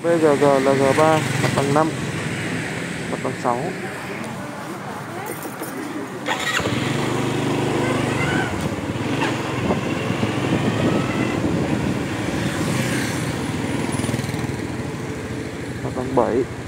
BGG là G3, mặt bằng 5, mặt bằng 6. Mặt bằng 7.